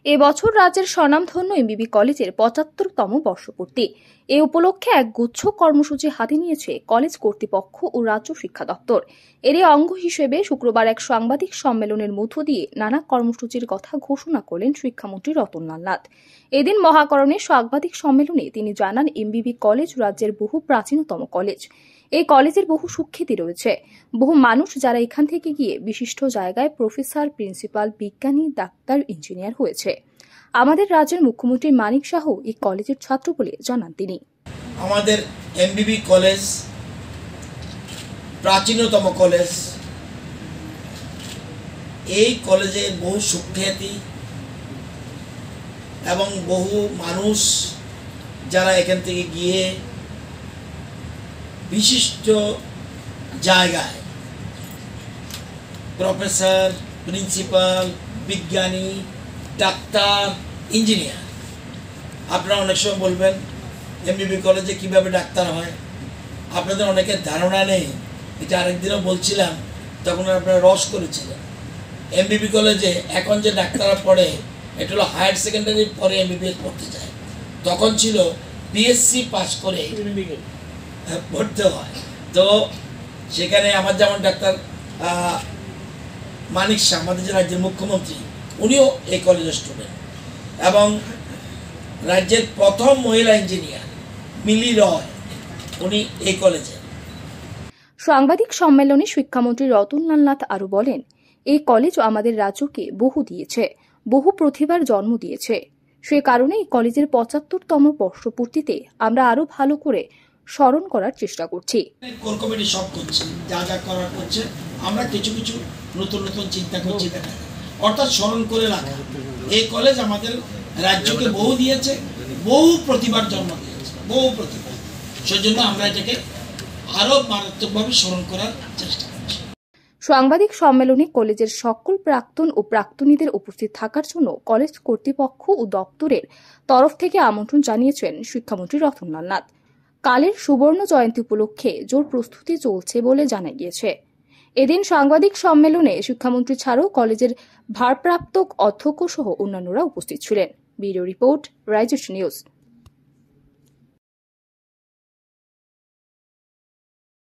এবছর রাজ্যের স্বনামধন্য এমবিবি কলেজের ৭৫তম বর্ষপূর্তি। এ উপলক্ষে এক গুচ্ছ কর্মসূচি হাতে নিয়েছে কলেজ কর্তৃপক্ষ ও রাজ্য শিক্ষা দপ্তর। এরই অঙ্গ হিসেবে শুক্রবার এক সাংবাদিক সম্মেলনের মধ্য দিয়ে নানা কর্মসূচির কথা ঘোষণা করলেন শিক্ষামন্ত্রী রতনলাল নাথ। এদিন মহাকরণে সাংবাদিক সম্মেলনে তিনি জানান, এমবিবি কলেজ রাজ্যের বহু প্রাচীনতম কলেজ। এই কলেজের বহু সুখ্যাতি রয়েছে। বহু মানুষ যারা এখান থেকে গিয়ে বিশিষ্ট জায়গায় প্রফেসর, প্রিন্সিপাল, বিজ্ঞানী, ডাক্তার, ইঞ্জিনিয়ার হয়েছে। আমাদের রাজ্যের মুখ্যমন্ত্রী মানিক শাহ এই কলেজের ছাত্র বলে জানান তিনি। আমাদের এমবিবি কলেজ প্রাচীনতম কলেজ। এই কলেজে বহু সুখ্যাতি এবং বহু মানুষ যারা এখান থেকে গিয়ে বিশিষ্ট জায়গায় প্রফেসর, প্রিন্সিপাল, বিজ্ঞানী, ডাক্তার, ইঞ্জিনিয়ার। আপনারা অনেক সময় বলবেন এমবিবি কলেজে কিভাবে ডাক্তার হয়, আপনাদের অনেকের ধারণা নেই। এটা আরেকদিনও বলছিলাম, তখন আপনারা রস করেছিলেন। এমবিবি কলেজে এখন যে ডাক্তাররা পড়ে এটা হলো হায়ার সেকেন্ডারির পরে এমবিবিএস পড়তে যায়। তখন ছিল পিএসসি পাস করে পড়তে হয়। তো সেখানে আমার যেমন ডাক্তার মানিক শাহ, আমাদের যে রাজ্যের মুখ্যমন্ত্রী, উনিও এই কলেজের স্টুডেন্ট। এবং রাজ্যের প্রথম মহিলা ইঞ্জিনিয়ার মিলি রয়, উনি এই কলেজে। সাংবাদিক সম্মেলনে শিক্ষামন্ত্রী রতনলাল নাথ আরও বলেন, এই কলেজ আমাদের রাজ্যকে বহু দিয়েছে, বহু প্রতিভার জন্ম দিয়েছে। সে কারণে এই কলেজের ৭৫তম বর্ষপূর্তিতে আমরা আরো ভালো করে স্মরণ করার চেষ্টা করছি। কোর কমিটি সব করছে, যা যা করার করছে, আমরা কিছু কিছু নতুন নতুন চিন্তা করছি, দেখা অর্থাৎ স্মরণ করে রাখা। এই কলেজ আমাদের রাজ্যকে বহু দিয়েছে, বহু প্রতিভার জন্ম দিয়েছে, বহু প্রতিভা। সেজন্য আমরা এটাকে আরো মারাত্মকভাবে স্মরণ করার চেষ্টা করছি। সাংবাদিক সম্মেলনে কলেজের সকল প্রাক্তন ও প্রাক্তনীদের উপস্থিত থাকার জন্য কলেজ কর্তৃপক্ষ ও দপ্তরের তরফ থেকে আমন্ত্রণ জানিয়েছেন শিক্ষামন্ত্রী রতনলাল নাথ। কালের সুবর্ণ জয়ন্তী উপলক্ষে জোর প্রস্তুতি চলছে বলে জানা গিয়েছে। এদিন সাংবাদিক সম্মেলনে শিক্ষামন্ত্রী ছাড়াও কলেজের ভারপ্রাপ্ত অধ্যক্ষ সহ অন্যান্যরা উপস্থিত ছিলেন। ব্যুরো রিপোর্ট, রাইজস্ব নিউজ।